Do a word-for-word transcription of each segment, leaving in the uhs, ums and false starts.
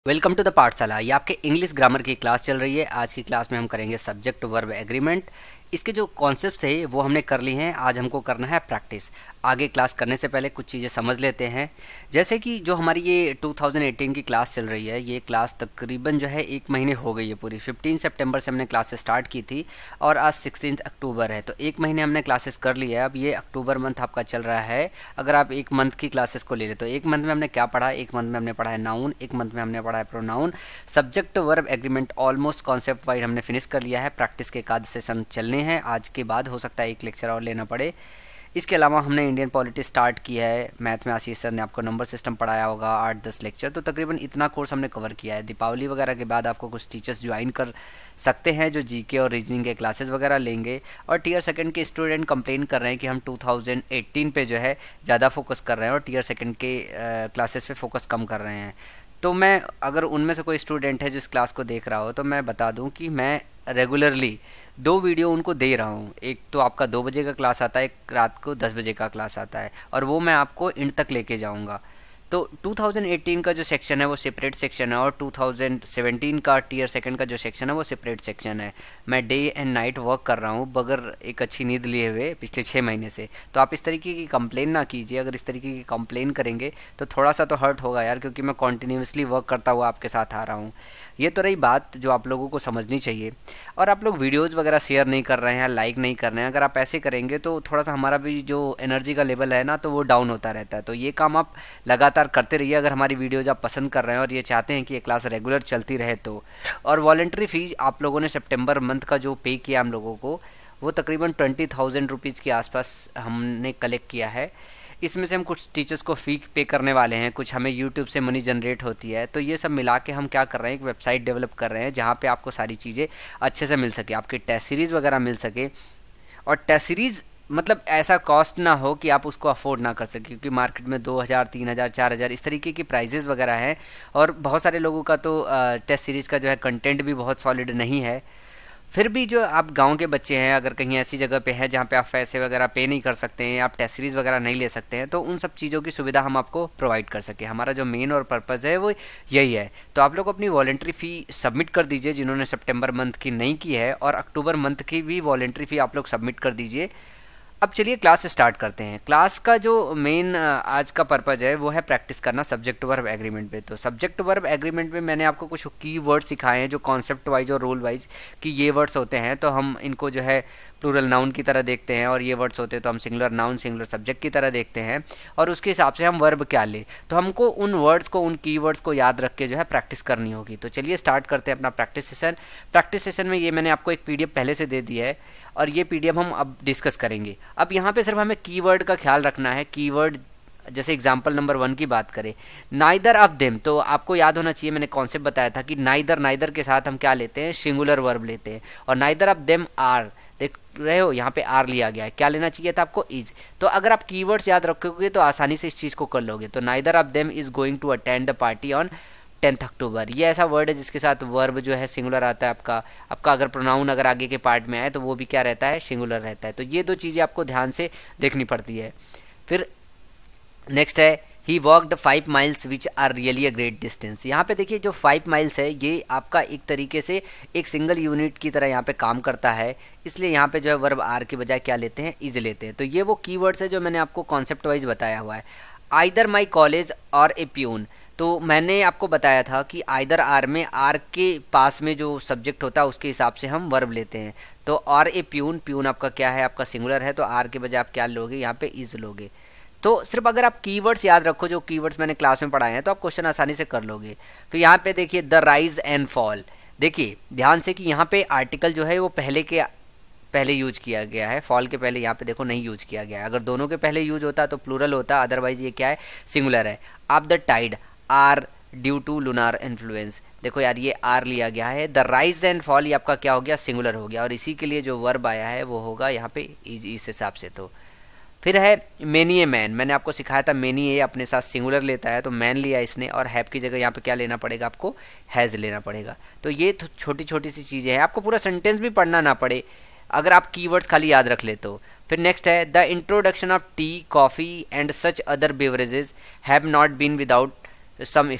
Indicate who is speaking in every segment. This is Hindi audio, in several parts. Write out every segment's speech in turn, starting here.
Speaker 1: वेलकम टू द पाठशाला। ये आपके इंग्लिश ग्रामर की क्लास चल रही है। आज की क्लास में हम करेंगे सब्जेक्ट वर्ब एग्रीमेंट। इसके जो कॉन्सेप्ट थे वो हमने कर लिए हैं, आज हमको करना है प्रैक्टिस। आगे क्लास करने से पहले कुछ चीज़ें समझ लेते हैं। जैसे कि जो हमारी ये दो हज़ार अठारह की क्लास चल रही है, ये क्लास तकरीबन जो है एक महीने हो गई है पूरी। पंद्रह सितंबर से हमने क्लासेस स्टार्ट की थी और आज सोलह अक्टूबर है, तो एक महीने हमने क्लासेस कर ली है। अब ये अक्टूबर मंथ आपका चल रहा है। अगर आप एक मंथ की क्लासेस को ले ले तो एक मंथ में हमने क्या पढ़ा है? एक मंथ में हमने पढ़ा है नाउन, एक मंथ में हमने पढ़ा है pronoun, subject verb agreement almost concept wise हमने फिनिश कर लिया है। प्रैक्टिस के एक आध सेशन चलने हैं, आज के बाद हो सकता है एक लेक्चर और लेना पड़े। इसके अलावा हमने इंडियन पॉलिटी स्टार्ट किया है। मैथ में आशीष सर ने आपको नंबर सिस्टम पढ़ाया होगा, आठ दस लेक्चर, तो तकरीबन इतना कोर्स हमने कवर किया है। दीपावली वगैरह के बाद आपको कुछ टीचर्स ज्वाइन कर सकते हैं जो जीके और रीजनिंग के क्लासेस वगैरह लेंगे। और टीयर सेकंड के स्टूडेंट कंप्लेन कर रहे हैं कि हम दो हज़ार अठारह पे जो है ज़्यादा फोकस कर रहे हैं और टीयर सेकंड के क्लासेस पे फोकस कम कर रहे हैं। तो मैं, अगर उनमें से कोई स्टूडेंट है जो इस क्लास को देख रहा हो, तो मैं बता दूं कि मैं रेगुलरली दो वीडियो उनको दे रहा हूँ। एक तो आपका दो बजे का क्लास आता है, एक रात को दस बजे का क्लास आता है, और वो मैं आपको इंड तक लेके जाऊँगा। तो दो हज़ार अठारह का जो सेक्शन है वो सेपरेट सेक्शन है, और दो हज़ार सत्रह का टीयर सेकंड का जो सेक्शन है वो सेपरेट सेक्शन है। मैं डे एंड नाइट वर्क कर रहा हूँ बगैर एक अच्छी नींद लिए हुए पिछले छः महीने से। तो आप इस तरीके की कंप्लेन ना कीजिए। अगर इस तरीके की कंप्लेन करेंगे तो थोड़ा सा तो हर्ट होगा यार, क्योंकि मैं कॉन्टीन्यूसली वर्क करता हुआ आपके साथ आ रहा हूँ। ये तो रही बात जो आप लोगों को समझनी चाहिए। और आप लोग वीडियोज़ वगैरह शेयर नहीं कर रहे हैं, लाइक नहीं कर रहे हैं। अगर आप ऐसे करेंगे तो थोड़ा सा हमारा भी जो एनर्जी का लेवल है ना, तो वो डाउन होता रहता है। तो ये काम आप लगातार करते रहिए अगर हमारी वीडियोज़ आप पसंद कर रहे हैं और ये चाहते हैं कि ये क्लास रेगुलर चलती रहे तो। और वॉलंटरी फीस आप लोगों ने सितंबर मंथ का जो पे किया हम लोगों को, वो तकरीबन ट्वेंटी थाउजेंड रुपीज़ के आसपास हमने कलेक्ट किया है। इसमें से हम कुछ टीचर्स को फ़ी पे करने वाले हैं, कुछ हमें यूट्यूब से मनी जनरेट होती है। तो ये सब मिला के हम क्या कर रहे हैं, एक वेबसाइट डेवलप कर रहे हैं जहाँ पे आपको सारी चीज़ें अच्छे से मिल सके, आपकी टेस्ट सीरीज़ वगैरह मिल सके। और टेस्ट सीरीज़ मतलब ऐसा कॉस्ट ना हो कि आप उसको अफोर्ड ना कर सके, क्योंकि मार्केट में दो हज़ार तीन हज़ार चार हज़ार इस तरीके की प्राइजेज़ वगैरह हैं। और बहुत सारे लोगों का तो टेस्ट सीरीज़ का जो है कंटेंट भी बहुत सॉलिड नहीं है। फिर भी जो आप गांव के बच्चे हैं, अगर कहीं ऐसी जगह पे हैं जहाँ पे आप पैसे वगैरह पे नहीं कर सकते हैं, आप टेस्ट सीरीज़ वगैरह नहीं ले सकते हैं, तो उन सब चीज़ों की सुविधा हम आपको प्रोवाइड कर सके। हमारा जो मेन और पर्पज़ है वो यही है। तो आप लोग अपनी वॉलंटरी फ़ी सबमिट कर दीजिए जिन्होंने सितंबर मंथ की नहीं की है, और अक्टूबर मंथ की भी वॉलंटरी फ़ी आप लोग सबमिट कर दीजिए। अब चलिए क्लास स्टार्ट करते हैं। क्लास का जो मेन आज का पर्पज़ है वो है प्रैक्टिस करना सब्जेक्ट वर्ब एग्रीमेंट पे। तो सब्जेक्ट वर्ब एग्रीमेंट में मैंने आपको कुछ की वर्ड सिखाए हैं जो कॉन्सेप्ट वाइज और रोल वाइज कि ये वर्ड्स होते हैं तो हम इनको जो है प्लूरल नाउन की तरह देखते हैं, और ये वर्ड्स होते हैं तो हम सिंगुलर नाउन सिंगुलर सब्जेक्ट की तरह देखते हैं, और उसके हिसाब से हम वर्ब क्या ले। तो हमको उन वर्ड्स को, उन की वर्ड्स को याद रख के जो है प्रैक्टिस करनी होगी। तो चलिए स्टार्ट करते हैं अपना प्रैक्टिस सेशन। प्रैक्टिस सेशन में ये मैंने आपको एक पीडीएफ पहले से दे दिया है, और ये पीडीएफ हम अब डिस्कस करेंगे। अब यहाँ पे सिर्फ हमें कीवर्ड का ख्याल रखना है। कीवर्ड जैसे एग्जाम्पल नंबर वन की बात करें, नाइदर ऑफ देम, तो आपको याद होना चाहिए, मैंने कॉन्सेप्ट बताया था कि नाइदर नाइदर के साथ हम क्या लेते हैं, सिंगुलर वर्ब लेते हैं। और नाइदर ऑफ देम आर, देख रहे हो यहाँ पे आर लिया गया है, क्या लेना चाहिए था आपको, इज। तो अगर आप कीवर्ड्स याद रखोगे तो आसानी से इस चीज़ को कर लोगे। तो neither of them is going to attend the party on tenth October, ये ऐसा वर्ड है जिसके साथ वर्ब जो है सिंगुलर आता है आपका। आपका अगर प्रोनाउन अगर आगे के पार्ट में आए तो वो भी क्या रहता है, सिंगुलर रहता है। तो ये दो चीज़ें आपको ध्यान से देखनी पड़ती है। फिर नेक्स्ट है he walked five miles which are really a great distance. यहाँ पे देखिए जो फाइव माइल्स है ये आपका एक तरीके से एक सिंगल यूनिट की तरह यहाँ पे काम करता है, इसलिए यहाँ पे जो है वर्ब आर की बजाय क्या लेते हैं, इज लेते हैं। तो ये वो कीवर्ड्स है जो मैंने आपको कॉन्सेप्ट वाइज बताया हुआ है। आइदर माई कॉलेज और ए प्यून, तो मैंने आपको बताया था कि आइदर आर में आर के पास में जो सब्जेक्ट होता है उसके हिसाब से हम वर्ब लेते हैं। तो और ए प्यून, प्यून आपका क्या है, आपका सिंगुलर है, तो आर के बजाय आप क्या लोगे, यहाँ पे इज लोगे। तो सिर्फ अगर आप कीवर्ड्स याद रखो, जो कीवर्ड्स मैंने क्लास में पढ़ाए हैं, तो आप क्वेश्चन आसानी से कर लोगे। फिर यहाँ पे देखिए द राइज एंड फॉल, देखिए ध्यान से कि यहाँ पे आर्टिकल जो है वो पहले के पहले यूज किया गया है, फॉल के पहले यहाँ पे देखो नहीं यूज किया गया है। अगर दोनों के पहले यूज होता तो प्लूरल होता, अदरवाइज ये क्या है, सिंगुलर है। आप the tide are due to lunar influence, देखो यार ये आर लिया गया है। द राइज एंड फॉल ये आपका क्या हो गया, सिंगुलर हो गया, और इसी के लिए जो वर्ब आया है वो होगा यहाँ पे इज, इस हिसाब से। तो फिर है मेनी ए मैन, मैंने आपको सिखाया था मेनी ए अपने साथ सिंगुलर लेता है, तो मैन लिया इसने, और हैव की जगह यहाँ पे क्या लेना पड़ेगा, आपको हैज़ लेना पड़ेगा। तो ये छोटी छोटी सी चीज़ें हैं, आपको पूरा सेंटेंस भी पढ़ना ना पड़े अगर आप कीवर्ड्स खाली याद रख ले तो। फिर नेक्स्ट है the introduction of tea, coffee and such other beverages have not been without some effect,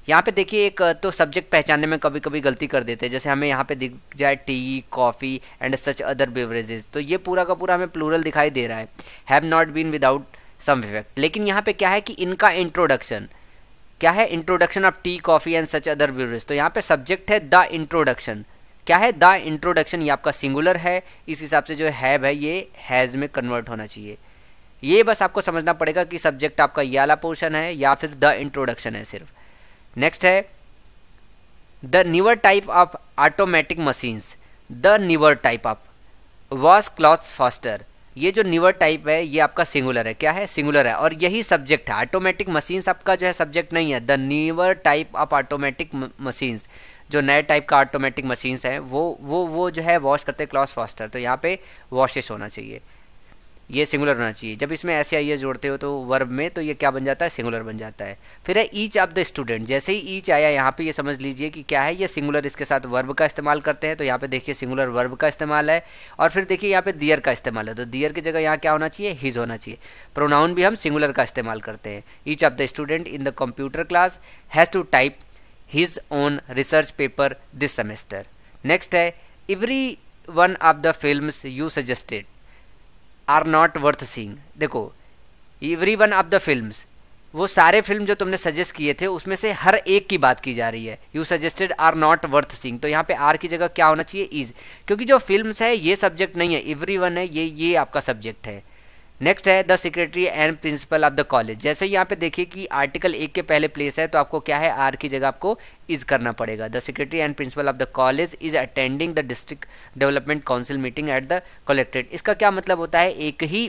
Speaker 1: यहाँ पे देखिए एक तो सब्जेक्ट पहचानने में कभी कभी गलती कर देते हैं, जैसे हमें यहाँ पे दिख जाए tea, coffee and such other beverages, तो ये पूरा का पूरा हमें प्लूरल दिखाई दे रहा है, have not been without some effect. लेकिन यहाँ पे क्या है कि इनका इंट्रोडक्शन क्या है, introduction of tea, coffee and such other beverage, तो यहाँ पे सब्जेक्ट है द इंट्रोडक्शन। क्या है, द इंट्रोडक्शन, ये आपका सिंगुलर है, इस हिसाब से जो हैव है ये हैज़ में कन्वर्ट होना चाहिए। ये बस आपको समझना पड़ेगा कि सब्जेक्ट आपका ये वाला पोर्शन है या फिर द इंट्रोडक्शन है सिर्फ। नेक्स्ट है the newer type of automatic machines, the newer type of wash clothes faster, ये जो न्यूअर टाइप है ये आपका सिंगुलर है, क्या है, सिंगुलर है, और यही सब्जेक्ट है। ऑटोमेटिक मशीन्स आपका जो है सब्जेक्ट नहीं है, the newer type of automatic machines, जो नए टाइप का ऑटोमेटिक मशीन्स हैं वो वो वो जो है वॉश करते हैं क्लॉथ्स फास्टर, तो यहाँ पे वॉशेस होना चाहिए, ये सिंगुलर होना चाहिए। जब इसमें ऐसे आइए जोड़ते हो तो वर्ब में, तो ये क्या बन जाता है, सिंगुलर बन जाता है। फिर है ईच ऑफ द स्टूडेंट, जैसे ही ईच आया यहाँ पे ये समझ लीजिए कि क्या है, ये सिंगुलर, इसके साथ वर्ब का इस्तेमाल करते हैं, तो यहाँ पे देखिए सिंगुलर वर्ब का इस्तेमाल है। और फिर देखिए यहाँ पे दियर का इस्तेमाल है, तो दियर की जगह यहाँ क्या होना चाहिए, हिज होना चाहिए। प्रोनाउन भी हम सिंगुलर का इस्तेमाल करते हैं। Each of the student in the computer class has to type his own research paper this semester. Next है every one of the films you suggested are not worth seeing. देखो every one of the films, वो सारे फिल्म जो तुमने सजेस्ट किए थे उसमें से हर एक की बात की जा रही है। You suggested are not worth seeing, तो यहाँ पे आर की जगह क्या होना चाहिए, इज, क्योंकि जो फिल्म्स है ये सब्जेक्ट नहीं है, एवरी वन है, ये ये आपका सब्जेक्ट है। नेक्स्ट है the secretary and principal of the college, जैसे यहाँ पे देखिए कि आर्टिकल एक के पहले प्लेस है, तो आपको क्या है, आर की जगह आपको इज करना पड़ेगा। The secretary and principal of the college is attending the district development council meeting at the collectorate. इसका क्या मतलब होता है, एक ही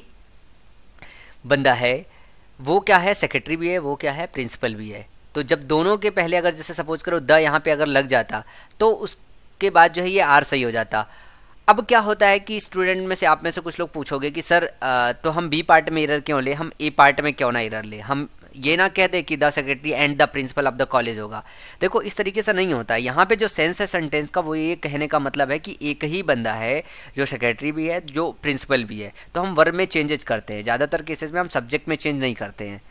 Speaker 1: बंदा है, वो क्या है, सेक्रेटरी भी है, वो क्या है, प्रिंसिपल भी है। तो जब दोनों के पहले अगर जैसे सपोज करो द यहाँ पे अगर लग जाता तो उसके बाद जो है ये आर सही हो जाता। अब क्या होता है कि स्टूडेंट में से आप में से कुछ लोग पूछोगे कि सर आ, तो हम बी पार्ट में एरर क्यों ले, हम ए पार्ट में क्यों ना एरर ले, हम ये ना कह दे कि the secretary and the principal of the college होगा। देखो इस तरीके से नहीं होता है, यहाँ पे जो सेंस है सेंटेंस का वो ये कहने का मतलब है कि एक ही बंदा है, जो सेक्रेटरी भी है, जो प्रिंसिपल भी है, तो हम वर्ब में चेंजेस करते हैं, ज़्यादातर केसेस में हम सब्जेक्ट में चेंज नहीं करते हैं।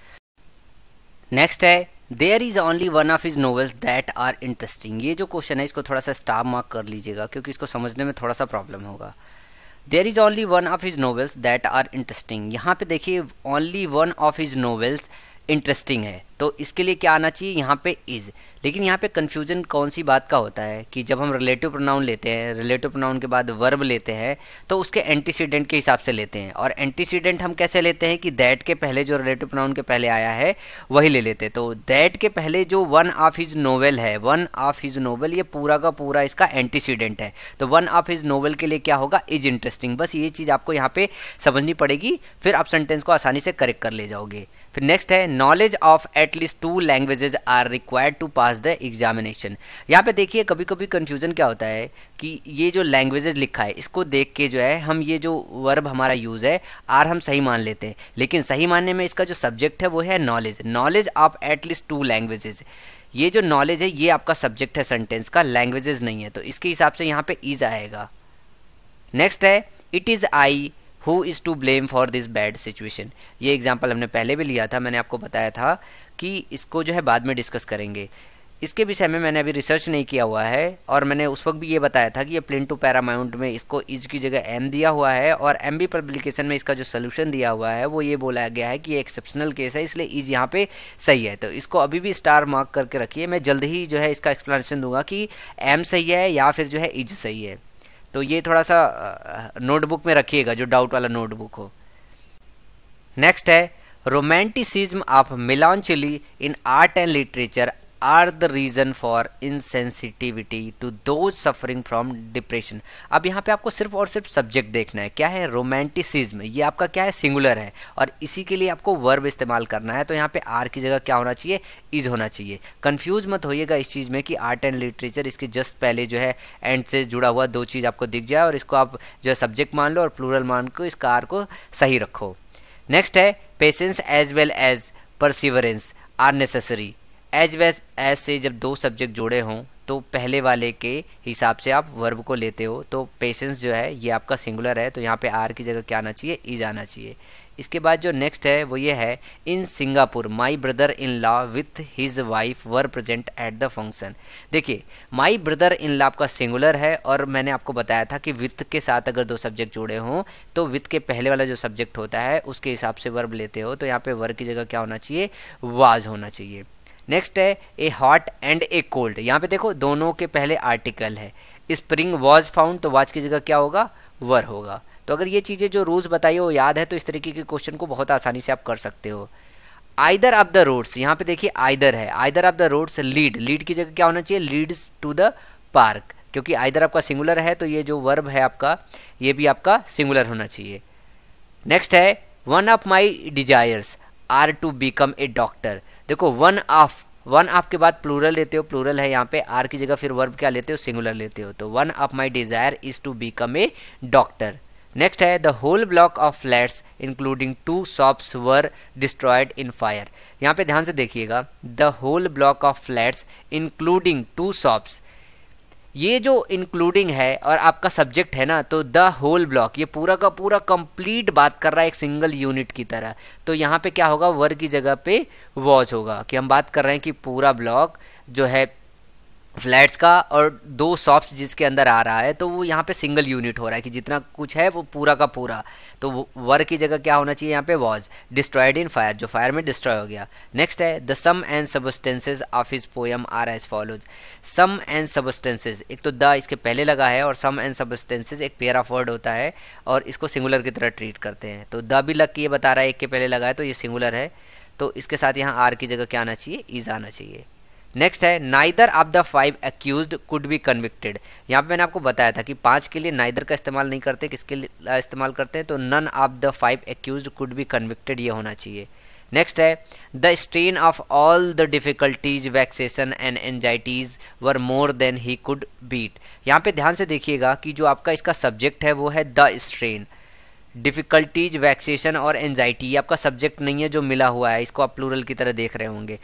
Speaker 1: नेक्स्ट है there is only one of his novels that are interesting. ये जो क्वेश्चन है इसको थोड़ा सा स्टार मार्क कर लीजिएगा क्योंकि इसको समझने में थोड़ा सा प्रॉब्लम होगा। There is only one of his novels that are interesting, यहाँ पे देखिए only one of his novels interesting है, तो इसके लिए क्या आना चाहिए, यहाँ पे इज। लेकिन यहाँ पे कन्फ्यूजन कौन सी बात का होता है कि जब हम रिलेटिव प्रोनाउन लेते हैं, रिलेटिव प्रोनाउन के बाद वर्ब लेते हैं तो उसके एंटीसीडेंट के हिसाब से लेते हैं, और एंटीसीडेंट हम कैसे लेते हैं कि दैट के पहले जो रिलेटिव प्रोनाउन के पहले आया है वही ले लेते हैं। तो दैट के पहले जो वन ऑफ हिज नोवेल है, वन ऑफ हिज नोवेल, ये पूरा का पूरा इसका एंटीसीडेंट है, तो वन ऑफ हिज नोवेल के लिए क्या होगा, इज इंटरेस्टिंग। बस ये चीज़ आपको यहाँ पे समझनी पड़ेगी, फिर आप सेंटेंस को आसानी से करेक्ट कर ले जाओगे। फिर नेक्स्ट है knowledge of at least two languages are required to pass the examination. यहाँ पे देखिए कभी कभी कंफ्यूजन क्या होता है कि ये जो लैंग्वेजेज लिखा है इसको देख के जो है हम ये जो वर्ब हमारा यूज़ है आर हम सही मान लेते हैं, लेकिन सही मानने में इसका जो सब्जेक्ट है वो है knowledge, knowledge of at least two languages. ये जो नॉलेज है ये आपका सब्जेक्ट है सेंटेंस का, लैंग्वेजेज नहीं है, तो इसके हिसाब से यहाँ पे इज आएगा। नेक्स्ट है it is I who is to blame for this bad situation. ये एग्जाम्पल हमने पहले भी लिया था, मैंने आपको बताया था कि इसको जो है बाद में डिस्कस करेंगे। इसके विषय में मैंने अभी रिसर्च नहीं किया हुआ है, और मैंने उस वक्त भी ये बताया था कि ये प्लेन टू पैरामाउंट में इसको इज की जगह एम दिया हुआ है, और एम बी पब्लिकेशन में इसका जो सोल्यूशन दिया हुआ है वो ये बोला गया है कि ये एक्सेप्शनल केस है, इसलिए इज यहाँ पे सही है। तो इसको अभी भी स्टार मार्क करके रखिए, मैं जल्द ही जो है इसका एक्सप्लेनेशन दूंगा कि एम सही है या फिर जो है इज सही है। तो ये थोड़ा सा नोटबुक में रखिएगा जो डाउट वाला नोटबुक हो। नेक्स्ट है romanticism of melancholy in art and literature are the reason for insensitivity to those suffering from depression. अब यहाँ पे आपको सिर्फ और सिर्फ सब्जेक्ट देखना है, क्या है, रोमांटिसिज्म, ये आपका क्या है, सिंगुलर है, और इसी के लिए आपको वर्ब इस्तेमाल करना है, तो यहाँ पे आर की जगह क्या होना चाहिए, इज होना चाहिए। कंफ्यूज मत होइएगा इस चीज़ में कि आर्ट एंड लिटरेचर इसके जस्ट पहले जो है एंड से जुड़ा हुआ दो चीज़ आपको दिख जाए और इसको आप जो है सब्जेक्ट मान लो और प्लूरल मान को इसका आर को सही रखो। नेक्स्ट है patience as well as perseverance are necessary. As well as से जब दो सब्जेक्ट जुड़े हों तो पहले वाले के हिसाब से आप वर्ब को लेते हो, तो पेशेंस जो है ये आपका सिंगुलर है, तो यहाँ पे आर की जगह क्या आना चाहिए, इज आना चाहिए। इसके बाद जो नेक्स्ट है वो ये है, in Singapore my brother in law with his wife were present at the function. देखिए माई ब्रदर इन लॉ आपका सिंगुलर है और मैंने आपको बताया था कि विथ के साथ अगर दो सब्जेक्ट जुड़े हों तो विथ के पहले वाला जो सब्जेक्ट होता है उसके हिसाब से वर्ब लेते हो, तो यहाँ पे वर्ब की जगह क्या होना चाहिए, वाज होना चाहिए। नेक्स्ट है a hot and a cold. यहाँ पे देखो दोनों के पहले आर्टिकल है, स्प्रिंग वॉज फाउंड तो वाज की जगह क्या होगा, वर होगा। तो अगर ये चीज़ें जो रूल्स बताइए वो याद है तो इस तरीके के क्वेश्चन को बहुत आसानी से आप कर सकते हो। आइदर ऑफ द रोड्स, यहाँ पे देखिए आइदर है, either of the roads lead, lead की जगह क्या होना चाहिए, लीड्स टू द पार्क, क्योंकि आइदर आपका सिंगुलर है तो ये जो वर्ब है आपका ये भी आपका सिंगुलर होना चाहिए। नेक्स्ट है one of my desires are to become a doctor. देखो वन ऑफ, वन ऑफ के बाद प्लूरल लेते हो, प्लूरल है यहाँ पे, आर की जगह फिर वर्ब क्या लेते हो, सिंगुलर लेते हो, तो one of my desire is to become a doctor. Next है the whole block of flats including two shops were destroyed in fire. यहाँ पे ध्यान से देखिएगा, the whole block of flats including two shops, ये जो इंक्लूडिंग है और आपका सब्जेक्ट है ना, तो द होल ब्लॉक ये पूरा का पूरा कंप्लीट बात कर रहा है एक सिंगल यूनिट की तरह, तो यहाँ पे क्या होगा, वर की जगह पे वॉज होगा, कि हम बात कर रहे हैं कि पूरा ब्लॉक जो है फ्लैट्स का और दो शॉप्स जिसके अंदर आ रहा है, तो वो यहाँ पे सिंगल यूनिट हो रहा है कि जितना कुछ है वो पूरा का पूरा, तो वर की जगह क्या होना चाहिए यहाँ पे, वॉज डिस्ट्रॉयड इन फायर, जो फायर में डिस्ट्रॉय हो गया। नेक्स्ट है the sum and substances of his poem are as follows. Sum and substances, एक तो द इसके पहले लगा है और सम एंड सबस्टेंसेज एक पेयर ऑफ वर्ड होता है और इसको सिंगुलर की तरह ट्रीट करते हैं, तो द भी लग के ये बता रहा है एक के पहले लगा है तो ये सिंगुलर है, तो इसके साथ यहाँ आर की जगह क्या आना चाहिए, इज आना चाहिए। नेक्स्ट है neither of the five accused could be convicted. यहाँ पे मैंने आपको बताया था कि पांच के लिए नाइदर का इस्तेमाल नहीं करते, किसके लिए इस्तेमाल करते हैं, तो none of the five accused could be convicted ये होना चाहिए। नेक्स्ट है the strain of all the difficulties vexation and anxieties were more than he could beat. यहाँ पे ध्यान से देखिएगा कि जो आपका इसका सब्जेक्ट है वो है द स्ट्रेन, डिफिकल्टीज वैक्सेशन और एंजाइटी ये आपका सब्जेक्ट नहीं है जो मिला हुआ है, इसको आप प्लूरल की तरह देख रहे होंगे।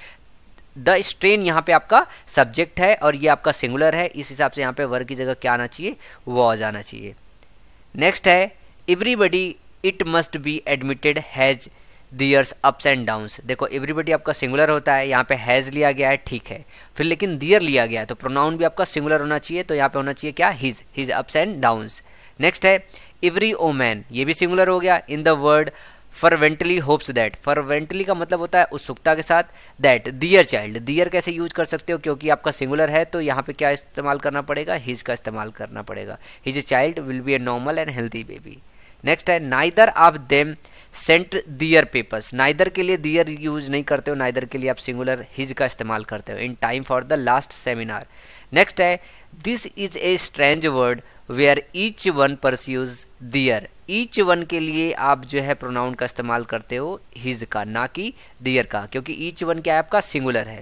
Speaker 1: द स्ट्रेन यहाँ पे आपका सब्जेक्ट है और ये आपका सिंगुलर है, इस हिसाब से यहाँ पे वर्ब की जगह क्या आना चाहिए, वॉज आना चाहिए। नेक्स्ट है everybody it must be admitted has theirs ups and downs. देखो एवरीबडी आपका सिंगुलर होता है, यहाँ पे हैज लिया गया है, ठीक है, फिर लेकिन दियर लिया गया है तो प्रोनाउन भी आपका सिंगुलर होना चाहिए, तो यहाँ पे होना चाहिए क्या, his, his ups and downs. Next है एवरी ओमैन, ये भी सिंगुलर हो गया। In the word fervently hopes that, fervently का मतलब होता है उत्सुकता के साथ, दैट दियर चाइल्ड, दियर कैसे यूज कर सकते हो, क्योंकि आपका सिंगुलर है तो यहाँ पे क्या इस्तेमाल करना पड़ेगा, हिज का इस्तेमाल करना पड़ेगा, his child will be a normal and healthy baby. Next है neither of them sent their papers, neither के लिए दियर यूज नहीं करते हो, नाइदर के लिए आप सिंगुलर हिज का इस्तेमाल करते हो, in time for the last seminar. Next है this is a strange word where each one pursues their, each one के लिए आप जो है प्रोनाउन का इस्तेमाल करते हो हिज का, ना कि दियर का, क्योंकि ईच वन क्या है आपका सिंगुलर है,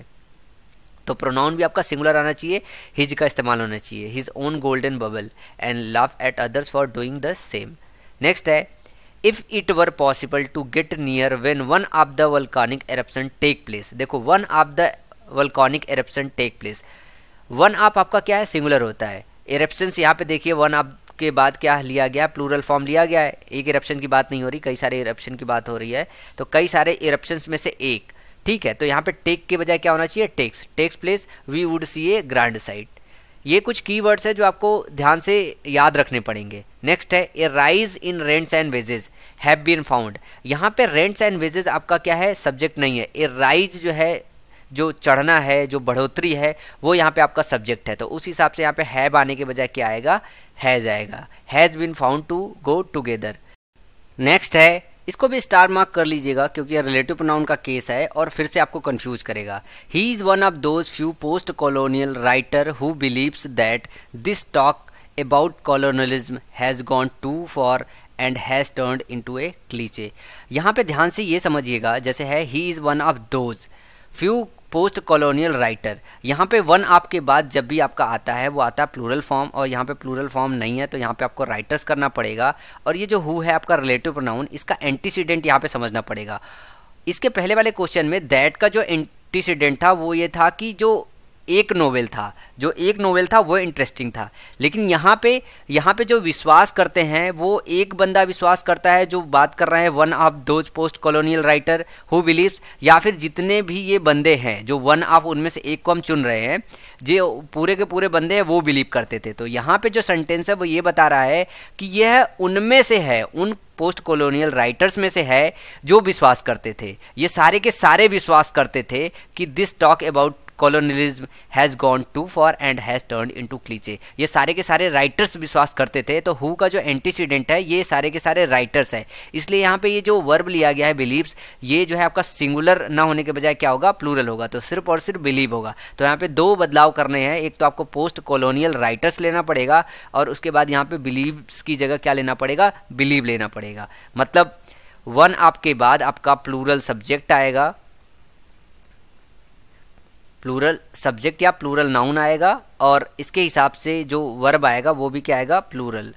Speaker 1: तो प्रोनाउन भी आपका सिंगुलर आना चाहिए, हिज का इस्तेमाल होना चाहिए, his own golden bubble and laugh at others for doing the same. Next है if it were possible to get near when one of the volcanic eruption take place. देखो one of the volcanic eruption take place, one of आपका क्या है, सिंगुलर होता है, एरप्शंस यहाँ पे देखिए वन ऑफ के बाद क्या लिया गया, प्लूरल फॉर्म लिया गया है, एक इरप्शन की बात नहीं हो रही, कई सारे इरप्शन की बात हो रही है, तो कई सारे इरप्शंस में से एक, ठीक है, तो यहाँ पे टेक के बजाय क्या होना चाहिए, takes, takes place we would see a grand sight. ये कुछ कीवर्ड्स है जो आपको ध्यान से याद रखने पड़ेंगे। नेक्स्ट है a rise in rents and wages have been found, यहाँ पे रेंट्स एंड वेजेस आपका क्या है, सब्जेक्ट नहीं है, ए राइज जो है जो चढ़ना है, जो बढ़ोतरी है, वो यहाँ पे आपका सब्जेक्ट है, तो उस हिसाब से यहाँ पे हैव आने के बजाय क्या आएगा, हैज आएगा, has been found to go together. Next है, इसको भी स्टार मार्क कर लीजिएगा क्योंकि ये रिलेटिव प्रोनाउन का केस है और फिर से आपको कंफ्यूज करेगा। He is one of those few post colonial writer who believes that this talk about colonialism has gone too far and has turned into a cliche. यहाँ पे ध्यान से ये समझिएगा, जैसे है he is one of those few post colonial writer, यहाँ पे वन आपके बाद जब भी आपका आता है वो आता है प्लूरल फॉर्म, और यहाँ पे प्लूरल फॉर्म नहीं है तो यहाँ पे आपको राइटर्स करना पड़ेगा, और ये जो हु है आपका रिलेटिव प्रोनाउन, इसका एंटीसीडेंट यहाँ पे समझना पड़ेगा। इसके पहले वाले क्वेश्चन में दैट का जो एंटीसीडेंट था वो ये था कि जो एक नोवेल था, जो एक नोवेल था वो इंटरेस्टिंग था। लेकिन यहाँ पे यहाँ पे जो विश्वास करते हैं वो एक बंदा विश्वास करता है जो बात कर रहे हैं one of those post colonial writer who believes, या फिर जितने भी ये बंदे हैं जो वन ऑफ उनमें से एक को हम चुन रहे हैं, जो पूरे के पूरे बंदे हैं वो बिलीव करते थे। तो यहाँ पे जो सेंटेंस है वो ये बता रहा है कि यह उनमें से है, उन पोस्ट कॉलोनियल राइटर्स में से है जो विश्वास करते थे, ये सारे के सारे विश्वास करते थे कि this talk about colonialism has gone too far and has turned into cliché। ये सारे के सारे राइटर्स विश्वास करते थे। तो हु का जो एंटीसीडेंट है ये सारे के सारे राइटर्स है, इसलिए यहाँ पे ये जो वर्ब लिया गया है बिलीव्स, ये जो है आपका सिंगुलर ना होने के बजाय क्या होगा, प्लूरल होगा, तो सिर्फ और सिर्फ बिलीव होगा। तो यहाँ पे दो बदलाव करने हैं, एक तो आपको पोस्ट कॉलोनियल राइटर्स लेना पड़ेगा और उसके बाद यहाँ पे बिलीव्स की जगह क्या लेना पड़ेगा, बिलीव लेना पड़ेगा। मतलब वन आपके बाद आपका प्लूरल सब्जेक्ट आएगा, प्लूरल सब्जेक्ट या प्लूरल नाउन आएगा और इसके हिसाब से जो वर्ब आएगा वो भी क्या आएगा, प्लूरल।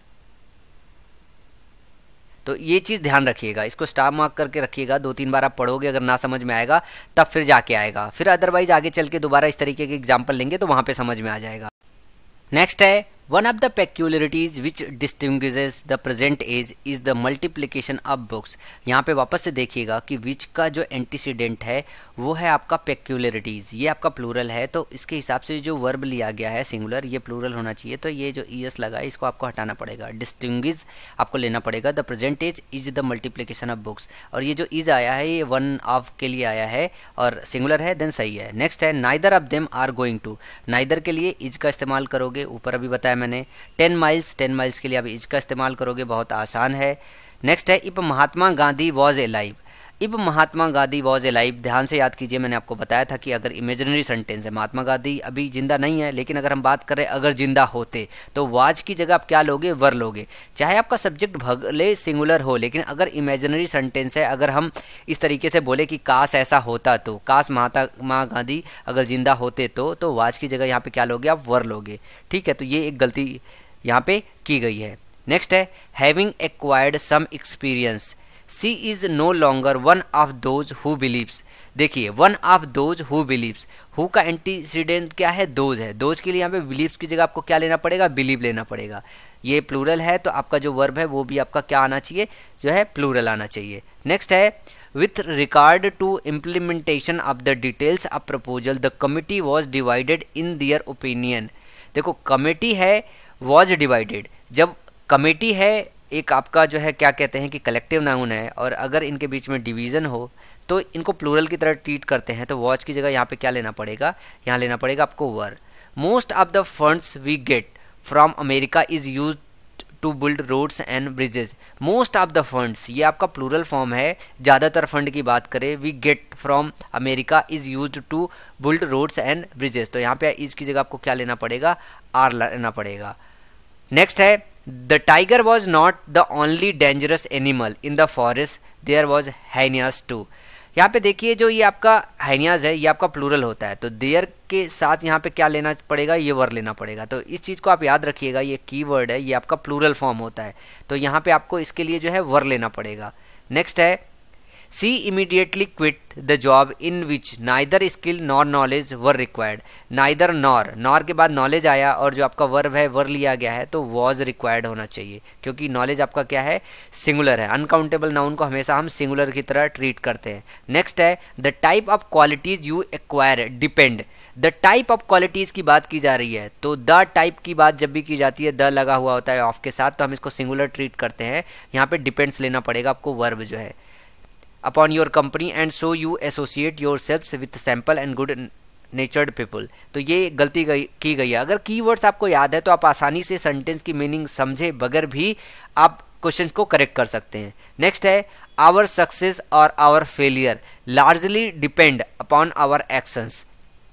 Speaker 1: तो ये चीज़ ध्यान रखिएगा, इसको स्टार मार्क करके रखिएगा, दो तीन बार आप पढ़ोगे, अगर ना समझ में आएगा तब फिर जाके आएगा, फिर अदरवाइज आगे चल के दोबारा इस तरीके के एग्जाम्पल लेंगे तो वहां पे समझ में आ जाएगा। नेक्स्ट है one of the peculiarities which distinguishes the present age is the multiplication of books। यहाँ पे वापस से देखिएगा कि which का जो एंटीसीडेंट है वो है आपका peculiarities, ये आपका प्लूरल है, तो इसके हिसाब से जो वर्ब लिया गया है सिंगुलर ये प्लूरल होना चाहिए, तो ये जो es लगा है इसको आपको हटाना पड़ेगा, distinguish आपको लेना पड़ेगा, the present age is the multiplication of books। और ये जो is आया है ये वन ऑफ के लिए आया है और सिंगुलर है, देन सही है। नेक्स्ट है neither of them are going to, neither के लिए is का इस्तेमाल करोगे, ऊपर अभी बताया मैंने। टेन माइल्स, टेन माइल्स के लिए आप इज का इस्तेमाल करोगे, बहुत आसान है। नेक्स्ट है if Mahatma Gandhi was alive, if Mahatma Gandhi was alive, ध्यान से याद कीजिए, मैंने आपको बताया था कि अगर इमेजिनरी सेंटेंस है, महात्मा गांधी अभी जिंदा नहीं है, लेकिन अगर हम बात करें अगर जिंदा होते तो वाज की जगह आप क्या लोगे, वर लोगे। चाहे आपका सब्जेक्ट भले सिंगुलर हो, लेकिन अगर इमेजिनरी सेंटेंस है, अगर हम इस तरीके से बोले कि काश ऐसा होता तो, काश महात्मा गांधी अगर जिंदा होते तो तो वाज की जगह यहाँ पे क्या लोगे, आप वर लोगे। ठीक है, तो ये एक गलती यहाँ पे की गई है। नेक्स्ट है having acquired some experience, she is no longer one of those who believes. देखिए one of those who believes, who का एंटीसीडेंट क्या है, दोज है, दोज के लिए यहाँ पे बिलीव्स की जगह आपको क्या लेना पड़ेगा, बिलीव लेना पड़ेगा। ये प्लूरल है तो आपका जो वर्ब है वो भी आपका क्या आना चाहिए, जो है प्लूरल आना चाहिए। नेक्स्ट है with regard to implementation of the details of proposal the committee was divided in their opinion. देखो कमेटी है, वॉज डिवाइडेड, जब कमेटी है एक आपका जो है क्या कहते हैं कि कलेक्टिव नाउन है, और अगर इनके बीच में डिवीजन हो तो इनको प्लूरल की तरह ट्रीट करते हैं, तो वॉच की जगह यहाँ पे क्या लेना पड़ेगा, यहाँ लेना पड़ेगा आपको were. Most of the funds we get from America is use to build roads and bridges. Most of the funds ये आपका प्लूरल फॉर्म है, ज़्यादातर फंड की बात करें, we get from America is use to build roads and bridges, तो यहाँ पे इज की जगह आपको क्या लेना पड़ेगा, आर लेना पड़ेगा। नेक्स्ट है the tiger was not the only dangerous animal in the forest, there was hyenas too. यहाँ पे देखिए जो ये आपका हाइनियाज है ये आपका प्लूरल होता है, तो देयर के साथ यहाँ पे क्या लेना पड़ेगा, ये वर लेना पड़ेगा। तो इस चीज़ को आप याद रखिएगा, ये कीवर्ड है, ये आपका प्लूरल फॉर्म होता है, तो यहाँ पे आपको इसके लिए जो है वर लेना पड़ेगा। नेक्स्ट है she immediately quit the job in which neither skill nor knowledge were required. Neither nor, nor के बाद नॉलेज आया और जो आपका वर्ब है वर लिया गया है, तो वॉज रिक्वायर्ड होना चाहिए, क्योंकि नॉलेज आपका क्या है, सिंगुलर है। अनकाउंटेबल नाउन को हमेशा हम सिंगुलर की तरह ट्रीट करते हैं। नेक्स्ट है the type of qualities you acquire depend, the type of qualities की बात की जा रही है, तो द टाइप की बात जब भी की जाती है द लगा हुआ होता है ऑफ के साथ, तो हम इसको सिंगुलर ट्रीट करते हैं। यहाँ पे डिपेंड्स लेना पड़ेगा आपको वर्ब जो है, upon your company and so you associate yourself with simple and good natured people. तो ये गलती गई की गई है। अगर कीवर्ड्स आपको याद है तो आप आसानी से सेंटेंस की मीनिंग समझे बगैर भी आप क्वेश्चन को करेक्ट कर सकते हैं। नेक्स्ट है आवर सक्सेस और our failure largely depend upon our actions.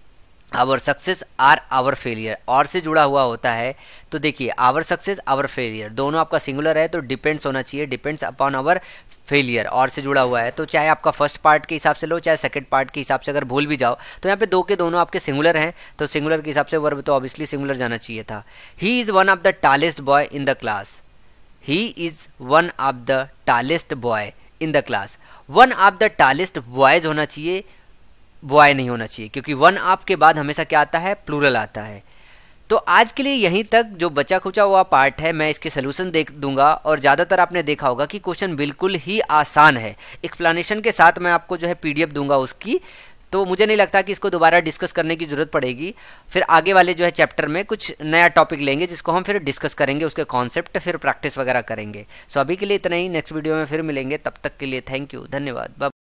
Speaker 1: Our success or our failure, और से जुड़ा हुआ होता है, तो देखिए आवर सक्सेस आवर फेलियर दोनों आपका सिंगुलर है, तो डिपेंड्स होना चाहिए, डिपेंड्स अपॉन आवर फेलियर, और से जुड़ा हुआ है, तो चाहे आपका फर्स्ट पार्ट के हिसाब से लो चाहे सेकंड पार्ट के हिसाब से अगर भूल भी जाओ, तो यहाँ पे दो के दोनों आपके सिंगुलर हैं, तो सिंगुलर के हिसाब से वर्ब तो ऑब्वियसली सिंगुलर जाना चाहिए था। He is one of the tallest boy in the class, he is one of the tallest boy in the class, one of the tallest boys होना चाहिए, बॉय नहीं होना चाहिए, क्योंकि वन आप के बाद हमेशा क्या आता है, प्लूरल आता है। तो आज के लिए यहीं तक, जो बचा खुचा हुआ पार्ट है मैं इसके सोल्यूशन देख दूंगा, और ज़्यादातर आपने देखा होगा कि क्वेश्चन बिल्कुल ही आसान है। एक्सप्लेनेशन के साथ मैं आपको जो है पीडीएफ दूंगा उसकी, तो मुझे नहीं लगता कि इसको दोबारा डिस्कस करने की ज़रूरत पड़ेगी। फिर आगे वाले जो है चैप्टर में कुछ नया टॉपिक लेंगे जिसको हम फिर डिस्कस करेंगे, उसके कॉन्सेप्ट, फिर प्रैक्टिस वगैरह करेंगे। सो अभी के लिए इतना ही, नेक्स्ट वीडियो में फिर मिलेंगे, तब तक के लिए थैंक यू, धन्यवाद।